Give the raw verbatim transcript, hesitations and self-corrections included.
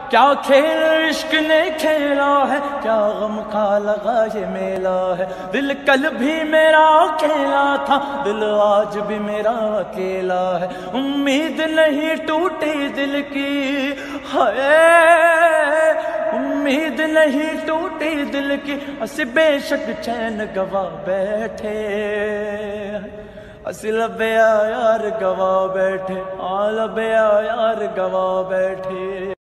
क्या खेल इश्क ने खेला है, क्या गम का लगा ये मेला है। दिल कल भी मेरा अकेला था, दिल आज भी मेरा अकेला है। उम्मीद नहीं टूटी दिल की, हाय उम्मीद नहीं टूटी दिल की। असी बेशक चैन गवा बैठे, असी लबया यार गवा बैठे, आ लबया यार गवा बैठे।